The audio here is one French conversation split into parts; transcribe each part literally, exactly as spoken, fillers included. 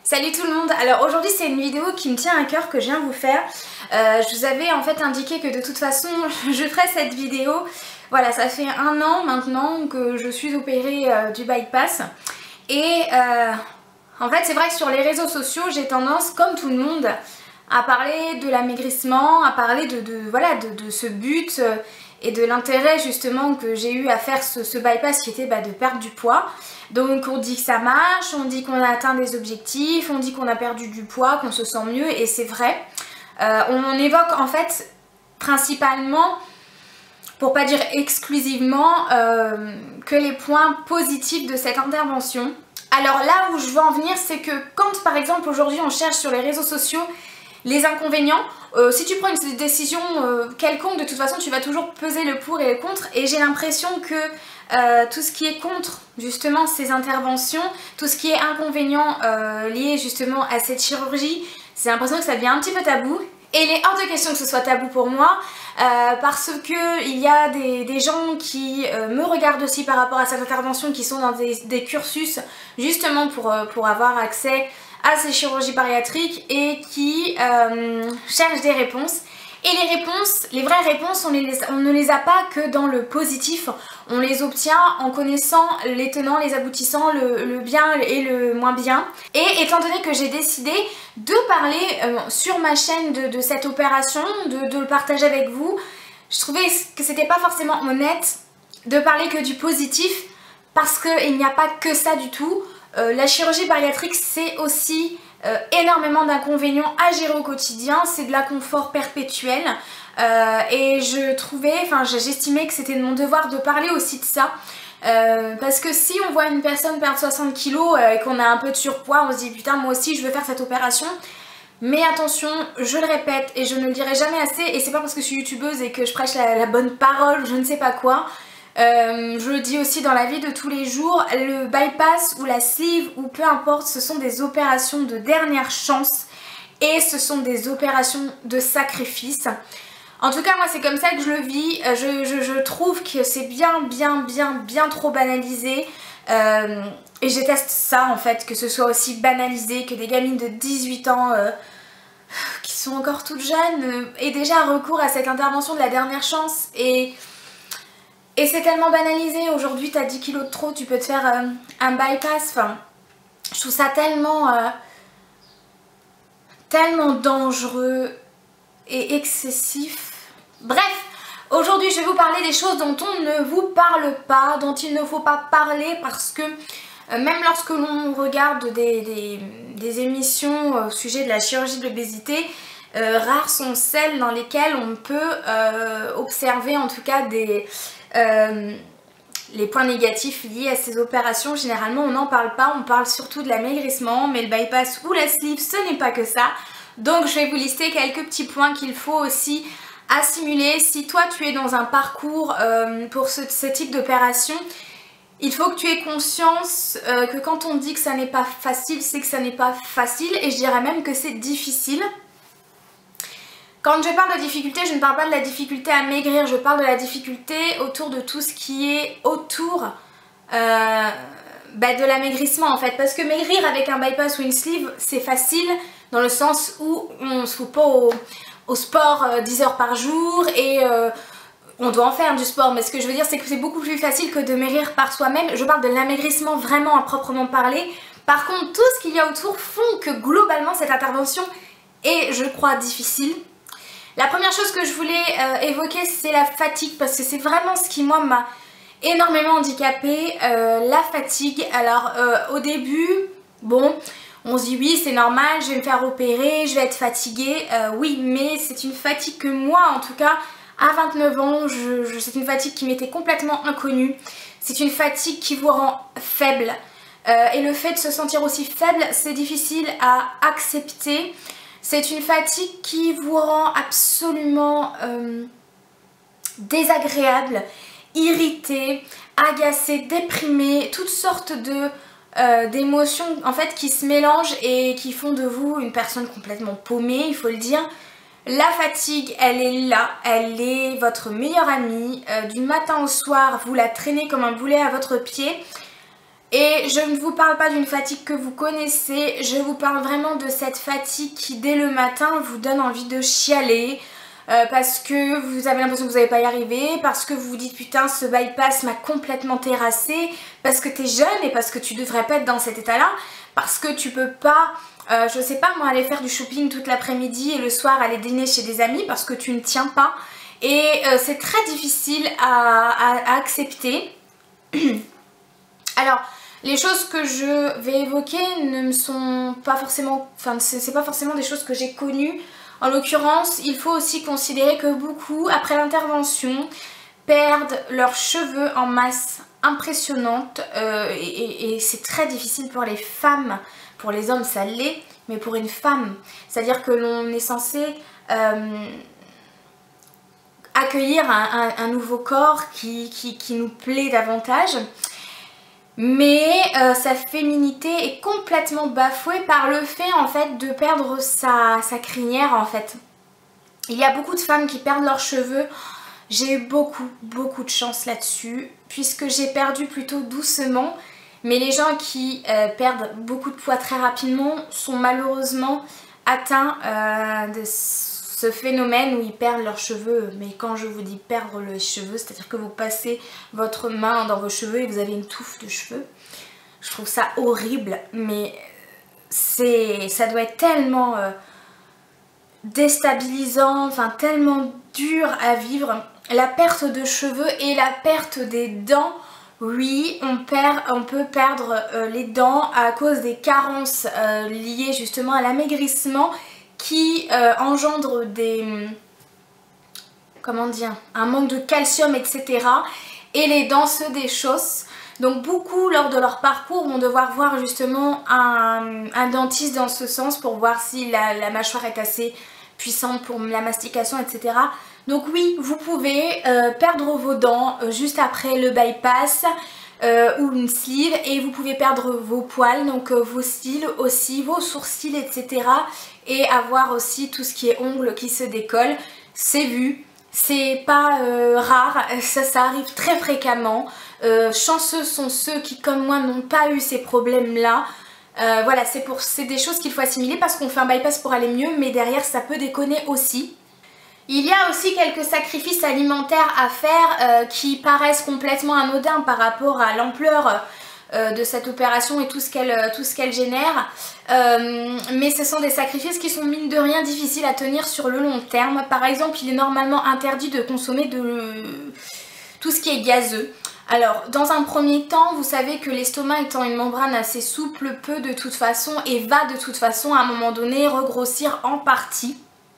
Salut tout le monde. Alors aujourd'hui c'est une vidéo qui me tient à cœur que je viens vous faire. Euh, je vous avais en fait indiqué que de toute façon je ferais cette vidéo. Voilà, ça fait un an maintenant que je suis opérée euh, du bypass. Et euh, en fait c'est vrai que sur les réseaux sociaux j'ai tendance, comme tout le monde, à parler de l'amaigrissement, à parler de, de, voilà, de, de ce but euh, et de l'intérêt justement que j'ai eu à faire ce, ce bypass qui était bah, de perdre du poids. Donc on dit que ça marche, on dit qu'on a atteint des objectifs, on dit qu'on a perdu du poids, qu'on se sent mieux, et c'est vrai. Euh, on évoque en fait principalement, pour pas dire exclusivement, euh, que les points positifs de cette intervention. Alors là où je veux en venir, c'est que quand par exemple aujourd'hui on cherche sur les réseaux sociaux les inconvénients, euh, si tu prends une décision euh, quelconque, de toute façon tu vas toujours peser le pour et le contre, et j'ai l'impression que euh, tout ce qui est contre justement ces interventions, tout ce qui est inconvénient euh, lié justement à cette chirurgie, j'ai l'impression que ça devient un petit peu tabou. Et il est hors de question que ce soit tabou pour moi, euh, parce que il y a des, des gens qui euh, me regardent aussi par rapport à cette intervention, qui sont dans des, des cursus justement pour, euh, pour avoir accès à ces chirurgies bariatriques et qui euh, cherchent des réponses. Et les réponses, les vraies réponses, on, les, on ne les a pas que dans le positif, on les obtient en connaissant les tenants, les aboutissants, le, le bien et le moins bien. Et étant donné que j'ai décidé de parler euh, sur ma chaîne de, de cette opération, de, de le partager avec vous, je trouvais que c'était pas forcément honnête de parler que du positif, parce qu'il n'y a pas que ça du tout. Euh, la chirurgie bariatrique, c'est aussi euh, énormément d'inconvénients à gérer au quotidien, c'est de l'inconfort perpétuel, euh, et je trouvais, enfin j'estimais que c'était de mon devoir de parler aussi de ça, euh, parce que si on voit une personne perdre soixante kilos euh, et qu'on a un peu de surpoids, on se dit putain moi aussi je veux faire cette opération. Mais attention, je le répète et je ne le dirai jamais assez, et c'est pas parce que je suis youtubeuse et que je prêche la, la bonne parole, je ne sais pas quoi. Euh, je le dis aussi dans la vie de tous les jours, le bypass ou la sleeve ou peu importe, ce sont des opérations de dernière chance et ce sont des opérations de sacrifice. En tout cas moi c'est comme ça que je le vis, je, je, je trouve que c'est bien bien bien bien trop banalisé, euh, et je déteste ça en fait, que ce soit aussi banalisé, que des gamines de dix-huit ans euh, qui sont encore toutes jeunes euh, aient déjà recours à cette intervention de la dernière chance. Et... Et c'est tellement banalisé, aujourd'hui t'as dix kilos de trop, tu peux te faire euh, un bypass, enfin, je trouve ça tellement, euh, tellement dangereux et excessif. Bref, aujourd'hui je vais vous parler des choses dont on ne vous parle pas, dont il ne faut pas parler, parce que euh, même lorsque l'on regarde des, des, des émissions au sujet de la chirurgie de l'obésité, euh, rares sont celles dans lesquelles on peut euh, observer en tout cas des... Euh, les points négatifs liés à ces opérations. Généralement on n'en parle pas, on parle surtout de l'amaigrissement, mais le bypass ou la sleeve ce n'est pas que ça. Donc je vais vous lister quelques petits points qu'il faut aussi assimiler. Si toi tu es dans un parcours euh, pour ce, ce type d'opération, il faut que tu aies conscience euh, que quand on dit que ça n'est pas facile, c'est que ça n'est pas facile, et je dirais même que c'est difficile. Quand je parle de difficulté, je ne parle pas de la difficulté à maigrir, je parle de la difficulté autour de tout ce qui est autour euh, bah de l'amaigrissement en fait. Parce que maigrir avec un bypass ou une sleeve, c'est facile dans le sens où on ne se fout pas au, au sport euh, dix heures par jour, et euh, on doit en faire du sport. Mais ce que je veux dire, c'est que c'est beaucoup plus facile que de maigrir par soi-même. Je parle de l'amaigrissement vraiment à proprement parler. Par contre, tout ce qu'il y a autour font que globalement cette intervention est, je crois, difficile. La première chose que je voulais euh, évoquer, c'est la fatigue, parce que c'est vraiment ce qui moi m'a énormément handicapée, euh, la fatigue. Alors euh, au début, bon, on se dit oui c'est normal, je vais me faire opérer, je vais être fatiguée, euh, oui, mais c'est une fatigue que moi en tout cas à vingt-neuf ans, je, je, c'est une fatigue qui m'était complètement inconnue, c'est une fatigue qui vous rend faible, euh, et le fait de se sentir aussi faible, c'est difficile à accepter. C'est une fatigue qui vous rend absolument euh, désagréable, irrité, agacé, déprimé, toutes sortes de euh, d'émotions en fait qui se mélangent et qui font de vous une personne complètement paumée, il faut le dire. La fatigue, elle est là, elle est votre meilleure amie, euh, du matin au soir, vous la traînez comme un boulet à votre pied. Et je ne vous parle pas d'une fatigue que vous connaissez, je vous parle vraiment de cette fatigue qui dès le matin vous donne envie de chialer, euh, parce que vous avez l'impression que vous n'allez pas y arriver, parce que vous vous dites putain ce bypass m'a complètement terrassé, parce que t'es jeune et parce que tu devrais pas être dans cet état là, parce que tu peux pas, euh, je sais pas moi, aller faire du shopping toute l'après-midi et le soir aller dîner chez des amis parce que tu ne tiens pas. Et euh, c'est très difficile à, à, à accepter. Alors, les choses que je vais évoquer ne me sont pas forcément, enfin c'est pas forcément des choses que j'ai connues. En l'occurrence, il faut aussi considérer que beaucoup, après l'intervention, perdent leurs cheveux en masse impressionnante euh, et, et, et c'est très difficile pour les femmes. Pour les hommes ça l'est, mais pour une femme, c'est-à-dire que l'on est censé euh, accueillir un, un, un nouveau corps qui, qui, qui nous plaît davantage. Mais euh, sa féminité est complètement bafouée par le fait en fait de perdre sa, sa crinière en fait. Il y a beaucoup de femmes qui perdent leurs cheveux. J'ai eu beaucoup beaucoup de chance là-dessus puisque j'ai perdu plutôt doucement. Mais les gens qui euh, perdent beaucoup de poids très rapidement sont malheureusement atteints euh, de ce phénomène où ils perdent leurs cheveux. Mais quand je vous dis perdre les cheveux, c'est-à-dire que vous passez votre main dans vos cheveux et vous avez une touffe de cheveux. Je trouve ça horrible, mais c'est, ça doit être tellement euh, déstabilisant, enfin tellement dur à vivre. La perte de cheveux et la perte des dents. Oui, on, perd, on peut perdre euh, les dents à cause des carences euh, liées justement à l'amaigrissement qui euh, engendre des, comment dire, un manque de calcium, et cetera. Et les dents se déchaussent. Donc beaucoup lors de leur parcours vont devoir voir justement un, un dentiste dans ce sens pour voir si la, la mâchoire est assez puissante pour la mastication, et cetera. Donc oui, vous pouvez euh, perdre vos dents euh, juste après le bypass euh, ou une sleeve et vous pouvez perdre vos poils, donc euh, vos cils aussi, vos sourcils, et cetera. Et avoir aussi tout ce qui est ongles qui se décollent. C'est vu, c'est pas euh, rare, ça, ça arrive très fréquemment. Euh, chanceux sont ceux qui comme moi n'ont pas eu ces problèmes-là. Euh, voilà, c'est pour, c'est des choses qu'il faut assimiler parce qu'on fait un bypass pour aller mieux, mais derrière ça peut déconner aussi. Il y a aussi quelques sacrifices alimentaires à faire euh, qui paraissent complètement anodins par rapport à l'ampleur euh, de cette opération et tout ce qu'elle tout ce qu'elle génère. Euh, mais ce sont des sacrifices qui sont mine de rien difficiles à tenir sur le long terme. Par exemple, il est normalement interdit de consommer de tout ce qui est gazeux. Alors, dans un premier temps, vous savez que l'estomac étant une membrane assez souple, peut de toute façon et va de toute façon à un moment donné regrossir en partie.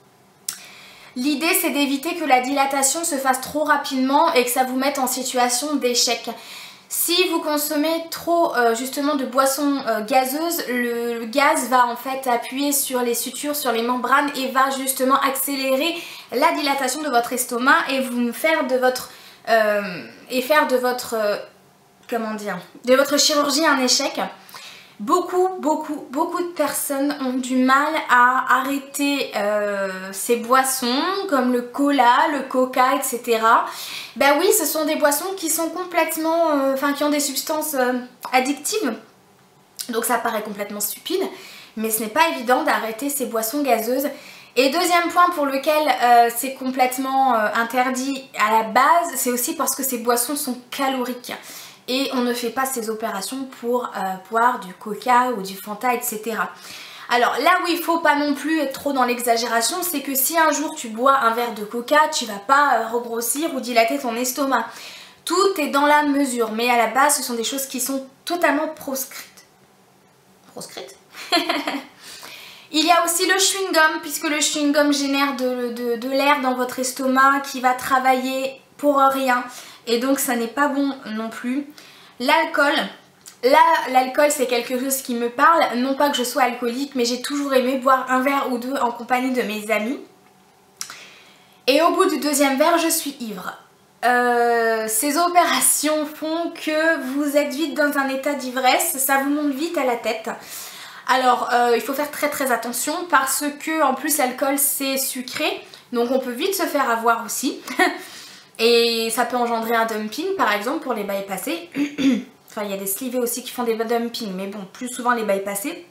L'idée c'est d'éviter que la dilatation se fasse trop rapidement et que ça vous mette en situation d'échec. Si vous consommez trop euh, justement de boissons euh, gazeuses, le, le gaz va en fait appuyer sur les sutures, sur les membranes et va justement accélérer la dilatation de votre estomac et vous faire de votre euh, et faire de votre euh, comment dire, de votre chirurgie un échec. Beaucoup, beaucoup, beaucoup de personnes ont du mal à arrêter euh, ces boissons comme le cola, le coca, et cetera. Ben oui, ce sont des boissons qui sont complètement, euh, enfin qui ont des substances euh, addictives. Donc ça paraît complètement stupide, mais ce n'est pas évident d'arrêter ces boissons gazeuses. Et deuxième point pour lequel euh, c'est complètement euh, interdit à la base, c'est aussi parce que ces boissons sont caloriques. Et on ne fait pas ces opérations pour euh, boire du coca ou du Fanta, et cetera. Alors là où il ne faut pas non plus être trop dans l'exagération, c'est que si un jour tu bois un verre de coca, tu ne vas pas euh, regrossir ou dilater ton estomac. Tout est dans la mesure, mais à la base ce sont des choses qui sont totalement proscrites. Proscrites Il y a aussi le chewing-gum, puisque le chewing-gum génère de, de, de l'air dans votre estomac qui va travailler pour rien. Et donc ça n'est pas bon non plus. L'alcool, là l'alcool c'est quelque chose qui me parle, non pas que je sois alcoolique mais j'ai toujours aimé boire un verre ou deux en compagnie de mes amis. Et au bout du deuxième verre je suis ivre. Euh, ces opérations font que vous êtes vite dans un état d'ivresse, ça vous monte vite à la tête. Alors euh, il faut faire très très attention parce que en plus l'alcool c'est sucré, donc on peut vite se faire avoir aussi. Et ça peut engendrer un dumping par exemple pour les bypassés. enfin il y a des slivés aussi qui font des dumpings, mais bon, plus souvent les bypassés.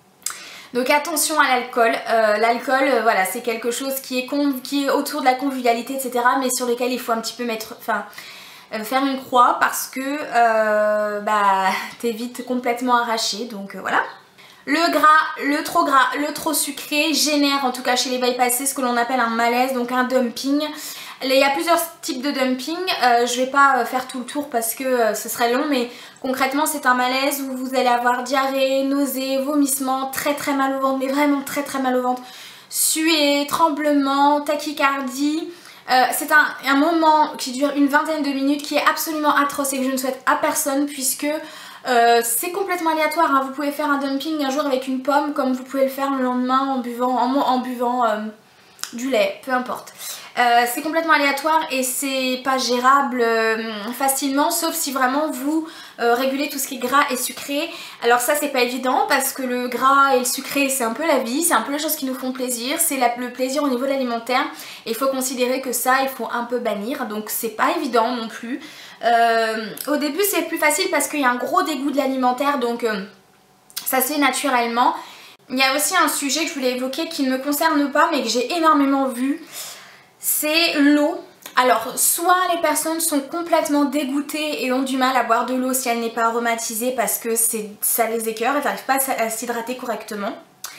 Donc attention à l'alcool, euh, l'alcool euh, voilà c'est quelque chose qui est, qui est autour de la convivialité et cetera, mais sur lequel il faut un petit peu mettre, enfin euh, faire une croix parce que euh, bah t'es vite complètement arraché, donc euh, voilà. Le gras, le trop gras, le trop sucré génère en tout cas chez les bypassés ce que l'on appelle un malaise, donc un dumping. Il y a plusieurs types de dumping, euh, je vais pas faire tout le tour parce que euh, ce serait long, mais concrètement c'est un malaise où vous allez avoir diarrhée, nausées, vomissements, très très mal au ventre, mais vraiment très très mal au ventre, suée, tremblement, tachycardie. Euh, c'est un, un moment qui dure une vingtaine de minutes qui est absolument atroce et que je ne souhaite à personne puisque euh, c'est complètement aléatoire, hein. Vous pouvez faire un dumping un jour avec une pomme comme vous pouvez le faire le lendemain en buvant, en, en buvant euh, du lait, peu importe. Euh, c'est complètement aléatoire et c'est pas gérable euh, facilement, sauf si vraiment vous euh, régulez tout ce qui est gras et sucré. Alors ça c'est pas évident parce que le gras et le sucré c'est un peu la vie, c'est un peu les choses qui nous font plaisir, c'est le plaisir au niveau de l'alimentaire et il faut considérer que ça il faut un peu bannir, donc c'est pas évident non plus. Euh, au début c'est plus facile parce qu'il y a un gros dégoût de l'alimentaire, donc euh, ça c'est naturellement. Il y a aussi un sujet que je voulais évoquer qui ne me concerne pas mais que j'ai énormément vu. C'est l'eau. Alors soit les personnes sont complètement dégoûtées et ont du mal à boire de l'eau si elle n'est pas aromatisée parce que ça les écœure, elles n'arrivent pas à s'hydrater correctement.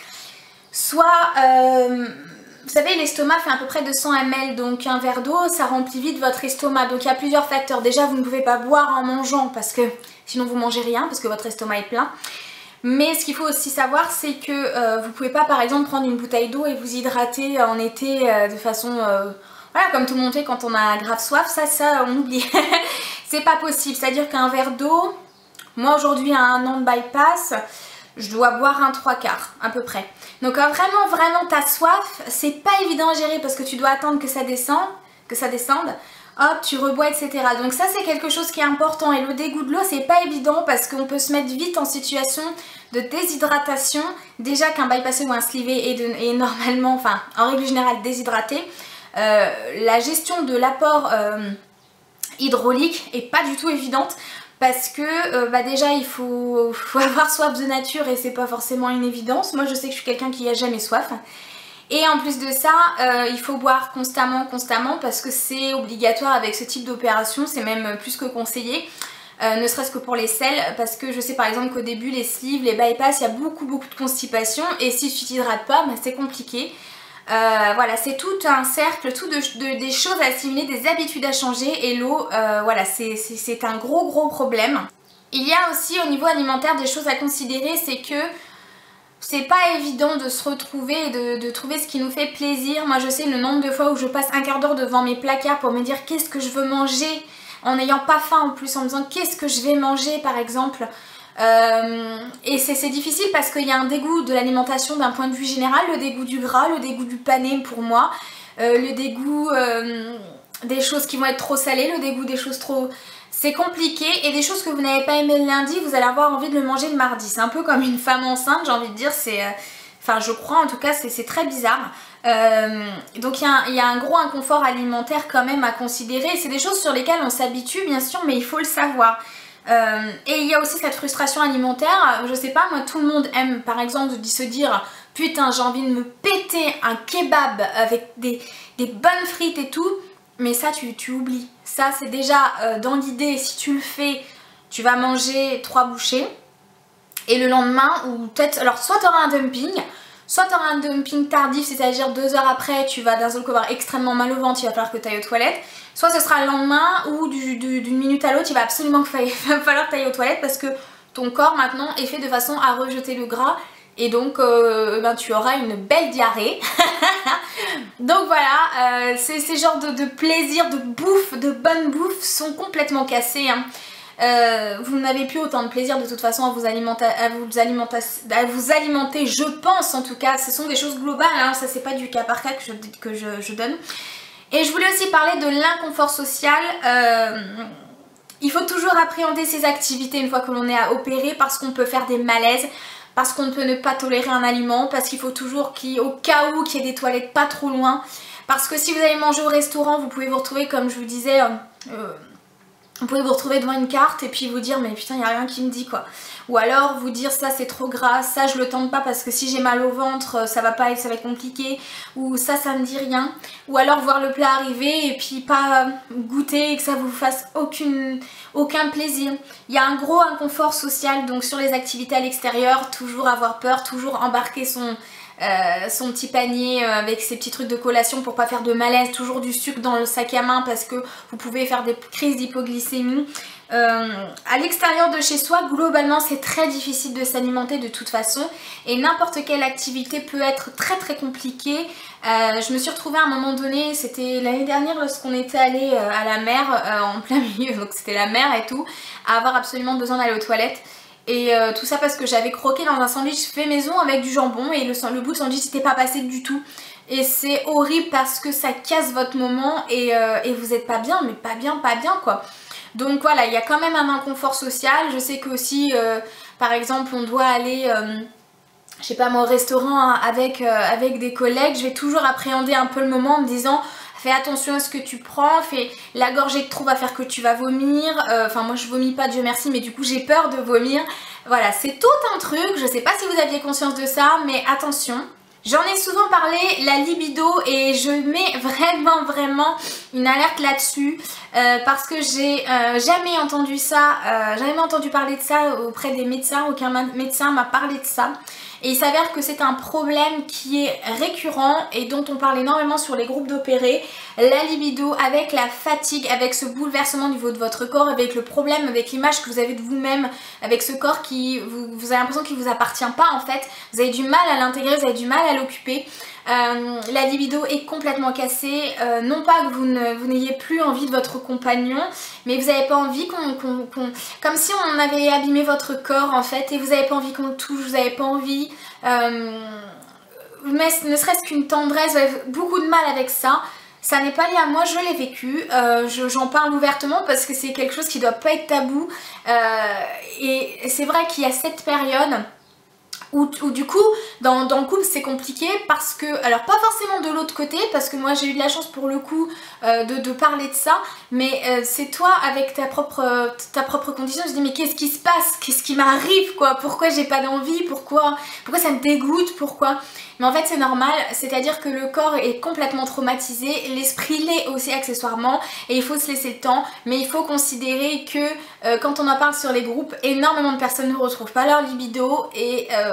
Soit, euh, vous savez l'estomac fait à peu près deux cents millilitres, donc un verre d'eau ça remplit vite votre estomac. Donc il y a plusieurs facteurs. Déjà vous ne pouvez pas boire en mangeant parce que sinon vous mangez rien parce que votre estomac est plein. Mais ce qu'il faut aussi savoir c'est que euh, vous pouvez pas par exemple prendre une bouteille d'eau et vous hydrater en été euh, de façon euh, voilà comme tout le monde fait quand on a grave soif, ça ça on oublie. C'est pas possible, c'est à dire qu'un verre d'eau, moi aujourd'hui à un an de bypass je dois boire un trois quarts à peu près. Donc quand vraiment vraiment t'as soif, c'est pas évident à gérer parce que tu dois attendre que ça descende, que ça descende. Hop, tu rebois, et cetera. Donc ça c'est quelque chose qui est important et le dégoût de l'eau c'est pas évident parce qu'on peut se mettre vite en situation de déshydratation. Déjà qu'un bypassé ou un slivé est, de, est normalement, enfin en règle générale déshydraté. Euh, la gestion de l'apport euh, hydraulique est pas du tout évidente parce que euh, bah déjà il faut, faut avoir soif de nature et c'est pas forcément une évidence. Moi je sais que je suis quelqu'un qui a jamais soif. Et en plus de ça, euh, il faut boire constamment, constamment parce que c'est obligatoire avec ce type d'opération, c'est même plus que conseillé, euh, ne serait-ce que pour les selles, parce que je sais par exemple qu'au début, les sleeves, les bypass, il y a beaucoup, beaucoup de constipation et si tu t'hydrates pas, bah, c'est compliqué. Euh, voilà, c'est tout un cercle, tout de, de, des choses à assimiler, des habitudes à changer et l'eau, euh, voilà, c'est un gros, gros problème. Il y a aussi au niveau alimentaire des choses à considérer, c'est que c'est pas évident de se retrouver et de, de trouver ce qui nous fait plaisir. Moi je sais le nombre de fois où je passe un quart d'heure devant mes placards pour me dire qu'est-ce que je veux manger en n'ayant pas faim en plus, en me disant qu'est-ce que je vais manger par exemple. Euh, et c'est difficile parce qu'il y a un dégoût de l'alimentation d'un point de vue général, le dégoût du gras, le dégoût du pané pour moi, euh, le dégoût euh, des choses qui vont être trop salées, le dégoût des choses trop... C'est compliqué et des choses que vous n'avez pas aimé le lundi, vous allez avoir envie de le manger le mardi. C'est un peu comme une femme enceinte, j'ai envie de dire, c'est... Euh, enfin je crois en tout cas, c'est très bizarre. Euh, donc il y, y a un gros inconfort alimentaire quand même à considérer. C'est des choses sur lesquelles on s'habitue bien sûr, mais il faut le savoir. Euh, et il y a aussi cette frustration alimentaire, je sais pas, moi tout le monde aime par exemple de se dire putain j'ai envie de me péter un kebab avec des, des bonnes frites et tout. Mais ça tu, tu oublies, ça c'est déjà euh, dans l'idée, si tu le fais, tu vas manger trois bouchées et le lendemain, ou peut-être, alors soit tu auras un dumping, soit tu auras un dumping tardif, c'est-à-dire deux heures après tu vas d'un seul coup avoir extrêmement mal au ventre, il va falloir que tu ailles aux toilettes, soit ce sera le lendemain ou d'une minute à l'autre il va absolument falloir que tu ailles aux toilettes parce que ton corps maintenant est fait de façon à rejeter le gras. Et donc euh, ben, tu auras une belle diarrhée. Donc voilà, euh, ces, ces genres de, de plaisirs, de bouffe, de bonne bouffe sont complètement cassés. Hein. Euh, vous n'avez plus autant de plaisir de toute façon à vous alimenter, à vous alimenter, à vous alimenter, je pense en tout cas. Ce sont des choses globales, hein, ça c'est pas du cas par cas que je, que je, je donne. Et je voulais aussi parler de l'inconfort social. Euh, il faut toujours appréhender ces activités une fois que l'on est à opérer parce qu'on peut faire des malaises. Parce qu'on ne peut ne pas tolérer un aliment, parce qu'il faut toujours qu'il au cas où qu'il y ait des toilettes pas trop loin. Parce que si vous allez manger au restaurant, vous pouvez vous retrouver, comme je vous disais, euh, Vous pouvez vous retrouver devant une carte et puis vous dire mais putain il n'y a rien qui me dit quoi. Ou alors vous dire ça c'est trop gras, ça je le tente pas parce que si j'ai mal au ventre ça va pas être, ça va être compliqué. Ou ça ça me dit rien. Ou alors voir le plat arriver et puis pas goûter et que ça vous fasse aucune, aucun plaisir. Il y a un gros inconfort social donc sur les activités à l'extérieur, toujours avoir peur, toujours embarquer son... Euh, son petit panier euh, avec ses petits trucs de collation pour pas faire de malaise, toujours du sucre dans le sac à main parce que vous pouvez faire des crises d'hypoglycémie. Euh, à l'extérieur de chez soi, globalement c'est très difficile de s'alimenter de toute façon et n'importe quelle activité peut être très très compliquée. Euh, je me suis retrouvée à un moment donné, c'était l'année dernière lorsqu'on était allé euh, à la mer euh, en plein milieu, donc c'était la mer et tout, à avoir absolument besoin d'aller aux toilettes. Et euh, tout ça parce que j'avais croqué dans un sandwich fait maison avec du jambon et le, le bout de sandwich n'était pas passé du tout. Et c'est horrible parce que ça casse votre moment et, euh, et vous n'êtes pas bien, mais pas bien, pas bien quoi. Donc voilà, il y a quand même un inconfort social. Je sais que aussi, euh, par exemple, on doit aller... Euh, je sais pas moi, au restaurant avec, euh, avec des collègues, je vais toujours appréhender un peu le moment en me disant fais attention à ce que tu prends, fais la gorgée de trop va faire que tu vas vomir, enfin euh, moi je vomis pas Dieu merci mais du coup j'ai peur de vomir, voilà c'est tout un truc, je sais pas si vous aviez conscience de ça mais attention. J'en ai souvent parlé, la libido, et je mets vraiment vraiment une alerte là-dessus euh, parce que j'ai euh, jamais entendu ça, euh, jamais entendu parler de ça auprès des médecins, aucun médecin m'a parlé de ça. Et il s'avère que c'est un problème qui est récurrent et dont on parle énormément sur les groupes d'opérés. La libido avec la fatigue, avec ce bouleversement au niveau de votre corps, avec le problème, avec l'image que vous avez de vous-même, avec ce corps qui, vous, vous avez l'impression qu'il ne vous appartient pas en fait. Vous avez du mal à l'intégrer, vous avez du mal à l'occuper. Euh, la libido est complètement cassée, euh, non pas que vous n'ayez plus envie de votre compagnon, mais vous n'avez pas envie qu'on... qu'on, qu'on comme si on avait abîmé votre corps en fait, et vous n'avez pas envie qu'on le touche, vous n'avez pas envie, euh, mais ne serait-ce qu'une tendresse, vous avez beaucoup de mal avec ça. Ça n'est pas lié à moi, je l'ai vécu, euh, j'en parle ouvertement parce que c'est quelque chose qui ne doit pas être tabou, euh, et c'est vrai qu'il y a cette période... Ou, ou du coup dans, dans le couple c'est compliqué parce que, alors pas forcément de l'autre côté parce que moi j'ai eu de la chance pour le coup euh, de, de parler de ça, mais euh, c'est toi avec ta propre, ta propre condition, je dis mais qu'est-ce qui se passe, qu'est-ce qui m'arrive quoi, pourquoi j'ai pas d'envie, pourquoi, pourquoi ça me dégoûte, pourquoi. Mais en fait c'est normal, c'est à dire que le corps est complètement traumatisé, l'esprit l'est aussi accessoirement et il faut se laisser le temps, mais il faut considérer que euh, quand on en parle sur les groupes, énormément de personnes ne retrouvent pas leur libido et euh,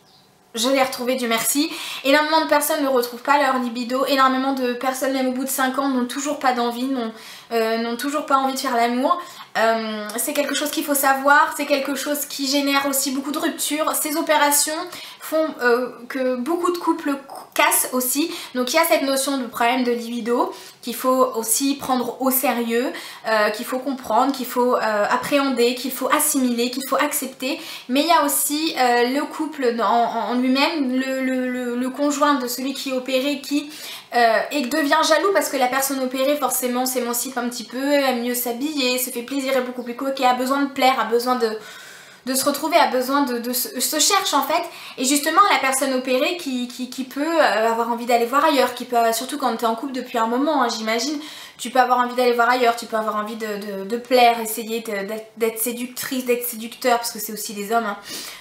je l'ai retrouvé, Dieu merci. Énormément de personnes ne retrouvent pas leur libido, énormément de personnes même au bout de cinq ans n'ont toujours pas d'envie, n'ont euh, toujours pas envie de faire l'amour. Euh, c'est quelque chose qu'il faut savoir, c'est quelque chose qui génère aussi beaucoup de ruptures. Ces opérations font euh, que beaucoup de couples cassent aussi, donc il y a cette notion de problème de libido qu'il faut aussi prendre au sérieux, euh, qu'il faut comprendre, qu'il faut euh, appréhender, qu'il faut assimiler, qu'il faut accepter, mais il y a aussi euh, le couple en, en lui-même, le, le, le, le conjoint de celui qui est opéré qui Euh, et devient jaloux parce que la personne opérée forcément s'émancipe un petit peu, aime mieux s'habiller, se fait plaisir, est beaucoup plus coquet, a besoin de plaire, a besoin de, de se retrouver, a besoin de, de se, se cherche en fait. Et justement la personne opérée qui, qui, qui peut avoir envie d'aller voir ailleurs, qui peut, surtout quand tu es en couple depuis un moment hein, j'imagine, tu peux avoir envie d'aller voir ailleurs, tu peux avoir envie de, de, de plaire, essayer d'être séductrice, d'être séducteur parce que c'est aussi des hommes hein.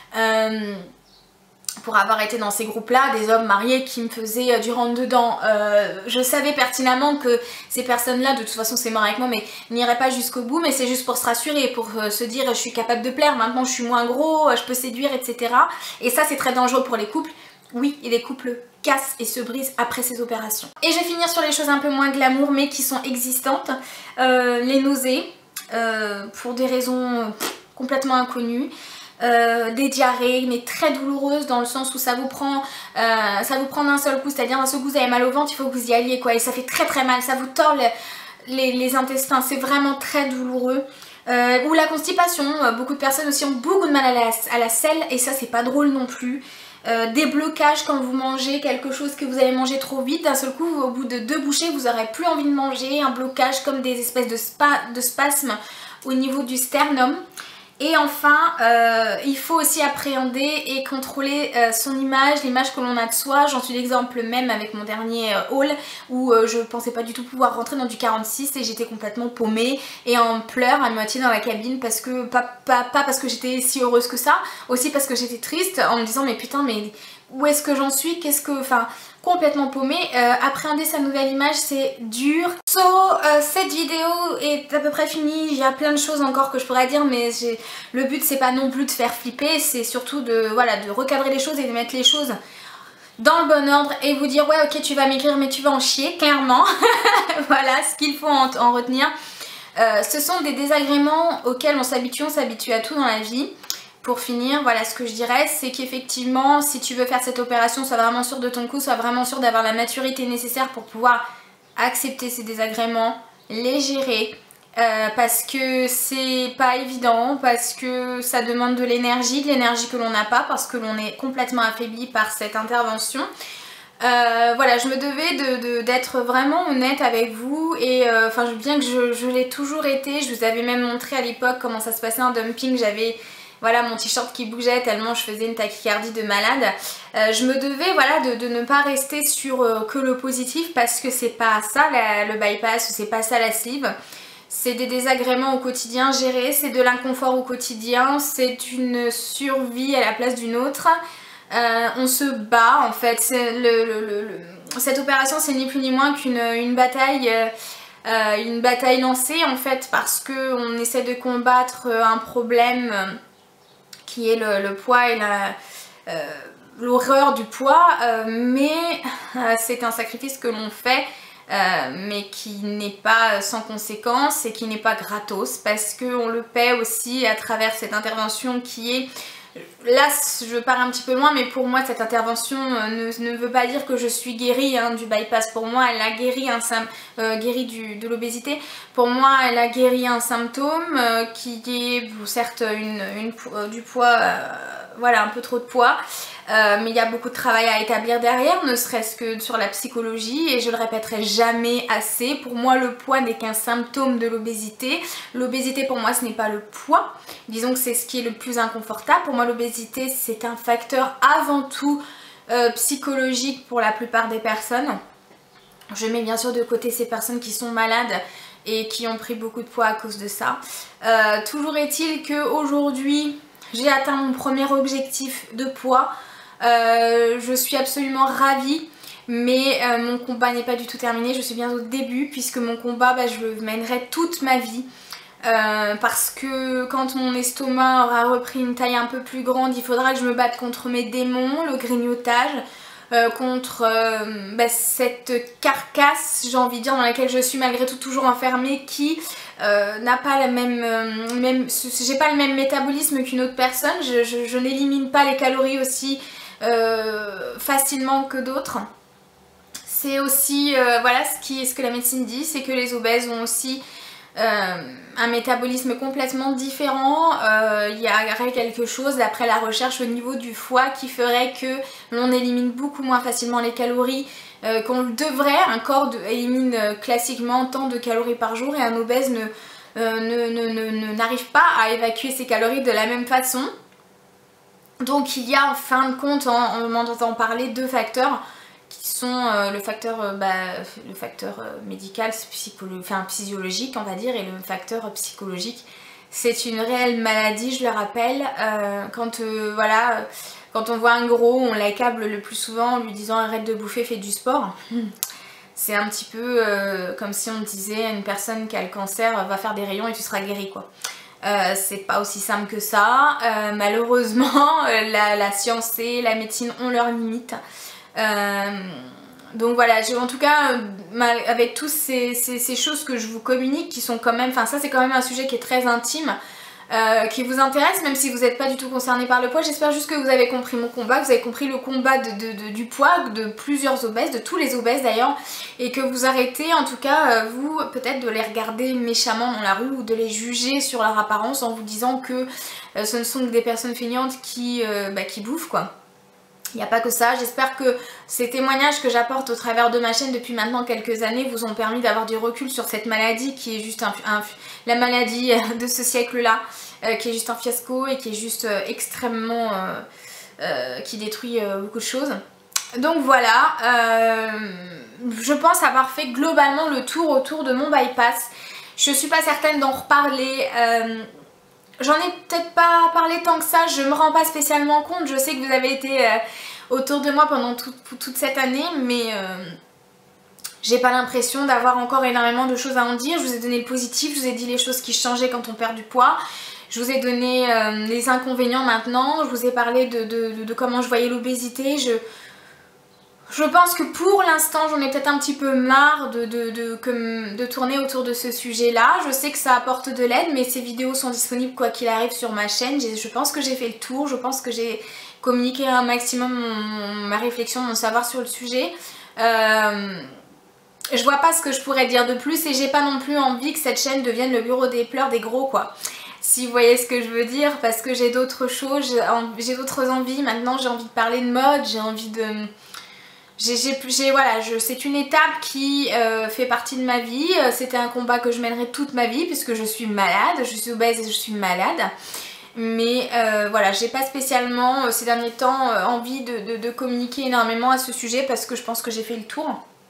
euh, pour avoir été dans ces groupes-là, des hommes mariés qui me faisaient du rentre-dedans. Euh, je savais pertinemment que ces personnes-là, de toute façon c'est mort avec moi, mais n'iraient pas jusqu'au bout, mais c'est juste pour se rassurer, pour euh, se dire je suis capable de plaire, maintenant je suis moins gros, je peux séduire, et cetera. Et ça c'est très dangereux pour les couples. Oui, et les couples cassent et se brisent après ces opérations. Et je vais finir sur les choses un peu moins glamour, mais qui sont existantes. Euh, les nausées, euh, pour des raisons complètement inconnues. Euh, des diarrhées mais très douloureuses dans le sens où ça vous prend euh, ça vous prend d'un seul coup, c'est-à-dire d'un seul coup vous avez mal au ventre, il faut que vous y alliez quoi, et ça fait très très mal, ça vous tord les, les, les intestins, c'est vraiment très douloureux. Euh, ou la constipation, beaucoup de personnes aussi ont beaucoup de mal à la, à la selle et ça c'est pas drôle non plus. Euh, des blocages quand vous mangez quelque chose que vous avez mangé trop vite, d'un seul coup au bout de deux bouchées vous aurez plus envie de manger, un blocage comme des espèces de, spa, de spasmes au niveau du sternum. Et enfin, euh, il faut aussi appréhender et contrôler euh, son image, l'image que l'on a de soi. J'en suis l'exemple même avec mon dernier euh, haul où euh, je pensais pas du tout pouvoir rentrer dans du quarante-six et j'étais complètement paumée et en pleurs à moitié dans la cabine parce que, pas, pas, pas parce que j'étais si heureuse que ça, aussi parce que j'étais triste en me disant mais putain mais où est-ce que j'en suis, qu'est-ce que, enfin complètement paumée. Euh, appréhender sa nouvelle image c'est dur. So, euh, cette vidéo est à peu près finie, il y a plein de choses encore que je pourrais dire mais le but c'est pas non plus de faire flipper, c'est surtout de, voilà, de recadrer les choses et de mettre les choses dans le bon ordre et vous dire ouais ok tu vas m'écrire mais tu vas en chier, clairement. Voilà ce qu'il faut en, en retenir. Euh, ce sont des désagréments auxquels on s'habitue, on s'habitue à tout dans la vie. Pour finir, voilà ce que je dirais, c'est qu'effectivement, si tu veux faire cette opération, sois vraiment sûr de ton coup, sois vraiment sûr d'avoir la maturité nécessaire pour pouvoir accepter ces désagréments, les gérer, euh, parce que c'est pas évident, parce que ça demande de l'énergie, de l'énergie que l'on n'a pas, parce que l'on est complètement affaibli par cette intervention. Euh, voilà, je me devais de, de, d'être vraiment honnête avec vous et euh, enfin bien que je, je l'ai toujours été, je vous avais même montré à l'époque comment ça se passait en dumping, j'avais voilà mon t-shirt qui bougeait tellement je faisais une tachycardie de malade. Euh, je me devais voilà de, de ne pas rester sur euh, que le positif parce que c'est pas ça la, le bypass, c'est pas ça la sleeve. C'est des désagréments au quotidien gérés, c'est de l'inconfort au quotidien, c'est une survie à la place d'une autre. Euh, on se bat en fait, le, le, le, le... cette opération c'est ni plus ni moins qu'une une bataille, euh, une bataille lancée en fait parce qu'on essaie de combattre un problème qui est le, le poids et la... Euh, l'horreur du poids, euh, mais euh, c'est un sacrifice que l'on fait, euh, mais qui n'est pas sans conséquence et qui n'est pas gratos, parce qu'on le paie aussi à travers cette intervention qui est... Là, je pars un petit peu loin, mais pour moi, cette intervention euh, ne, ne veut pas dire que je suis guérie hein, du bypass. Pour moi, elle a guéri, un euh, guéri du, de l'obésité. Pour moi, elle a guéri un symptôme euh, qui est, bon, certes, une, une, euh, du poids, euh, voilà, un peu trop de poids. Euh, mais il y a beaucoup de travail à établir derrière, ne serait-ce que sur la psychologie, et je le répéterai jamais assez. Pour moi, le poids n'est qu'un symptôme de l'obésité. L'obésité, pour moi, ce n'est pas le poids. Disons que c'est ce qui est le plus inconfortable. Pour moi, l'obésité, c'est un facteur avant tout euh, psychologique pour la plupart des personnes. Je mets bien sûr de côté ces personnes qui sont malades et qui ont pris beaucoup de poids à cause de ça. Euh, toujours est-il qu'aujourd'hui, j'ai atteint mon premier objectif de poids. Euh, je suis absolument ravie, mais euh, mon combat n'est pas du tout terminé. Je suis bien au début puisque mon combat, bah, je le mènerai toute ma vie. Euh, parce que quand mon estomac aura repris une taille un peu plus grande, il faudra que je me batte contre mes démons, le grignotage, euh, contre euh, bah, cette carcasse, j'ai envie de dire, dans laquelle je suis malgré tout toujours enfermée, qui euh, n'a pas la même, euh, même j'ai pas le même métabolisme qu'une autre personne, je, je, je n'élimine pas les calories aussi euh, facilement que d'autres. C'est aussi, euh, voilà ce, qui, ce que la médecine dit, c'est que les obèses ont aussi Euh, un métabolisme complètement différent. Euh, il y aurait quelque chose d'après la recherche au niveau du foie qui ferait que l'on élimine beaucoup moins facilement les calories euh, qu'on le devrait. Un corps de, élimine euh, classiquement tant de calories par jour et un obèse ne, euh, ne, ne, ne, ne, n'arrive pas à évacuer ses calories de la même façon. Donc il y a en fin de compte, en, en m'entendant parler, deux facteurs qui sont euh, le facteur, euh, bah, le facteur euh, médical, enfin, physiologique on va dire, et le facteur psychologique. C'est une réelle maladie, je le rappelle. Euh, quand, euh, voilà, quand on voit un gros, on l'accable le plus souvent en lui disant arrête de bouffer, fais du sport. C'est un petit peu euh, comme si on disait à une personne qui a le cancer, va faire des rayons et tu seras guéri quoi. Euh, c'est pas aussi simple que ça. Euh, malheureusement, la, la science et la médecine ont leurs limites. Euh, donc voilà, en tout cas euh, avec toutes ces, ces, ces choses que je vous communique qui sont quand même, enfin ça c'est quand même un sujet qui est très intime, euh, qui vous intéresse même si vous n'êtes pas du tout concerné par le poids. J'espère juste que vous avez compris mon combat, que vous avez compris le combat de, de, de, du poids de plusieurs obèses, de tous les obèses d'ailleurs, et que vous arrêtez en tout cas euh, vous peut-être de les regarder méchamment dans la rue ou de les juger sur leur apparence en vous disant que euh, ce ne sont que des personnes feignantes qui, euh, bah, qui bouffent quoi. Il n'y a pas que ça, j'espère que ces témoignages que j'apporte au travers de ma chaîne depuis maintenant quelques années vous ont permis d'avoir du recul sur cette maladie qui est juste un, un, la maladie de ce siècle-là euh, qui est juste un fiasco et qui est juste euh, extrêmement... Euh, euh, qui détruit euh, beaucoup de choses. Donc voilà, euh, je pense avoir fait globalement le tour autour de mon bypass. Je suis pas certaine d'en reparler. Euh, J'en ai peut-être pas parlé tant que ça, je me rends pas spécialement compte. Je sais que vous avez été euh, autour de moi pendant tout, toute cette année, mais euh, j'ai pas l'impression d'avoir encore énormément de choses à en dire. Je vous ai donné le positif, je vous ai dit les choses qui changeaient quand on perd du poids. Je vous ai donné euh, les inconvénients maintenant, je vous ai parlé de, de, de, de comment je voyais l'obésité. Je... Je pense que pour l'instant j'en ai peut-être un petit peu marre de, de, de, de, de tourner autour de ce sujet là. Je sais que ça apporte de l'aide, mais ces vidéos sont disponibles quoi qu'il arrive sur ma chaîne. Je pense que j'ai fait le tour, je pense que j'ai communiqué un maximum mon, ma réflexion, mon savoir sur le sujet. Euh, je vois pas ce que je pourrais dire de plus et j'ai pas non plus envie que cette chaîne devienne le bureau des pleurs des gros quoi. Si vous voyez ce que je veux dire, parce que j'ai d'autres choses, j'ai d'autres envies. Maintenant j'ai envie de parler de mode, j'ai envie de... J'ai, voilà, c'est une étape qui euh, fait partie de ma vie. C'était un combat que je mènerai toute ma vie puisque je suis malade, je suis obèse et je suis malade. Mais euh, voilà, j'ai pas spécialement euh, ces derniers temps euh, envie de, de, de communiquer énormément à ce sujet parce que je pense que j'ai fait le tour.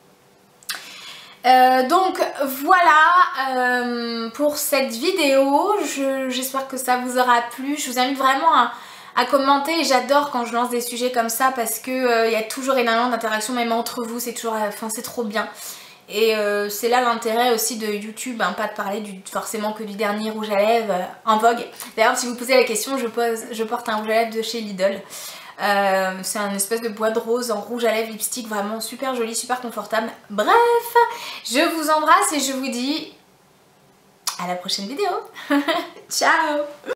Euh, donc voilà euh, pour cette vidéo, j'espère que ça vous aura plu. Je vous invite vraiment à... à commenter. J'adore quand je lance des sujets comme ça parce que euh, y a toujours énormément d'interactions même entre vous, c'est toujours, enfin c'est trop bien. Et euh, c'est là l'intérêt aussi de YouTube, hein, pas de parler du, forcément que du dernier rouge à lèvres euh, en vogue. D'ailleurs si vous posez la question, je, pose, je porte un rouge à lèvres de chez Lidl. Euh, c'est un espèce de bois de rose en rouge à lèvres lipstick, vraiment super joli, super confortable. Bref, je vous embrasse et je vous dis à la prochaine vidéo. Ciao.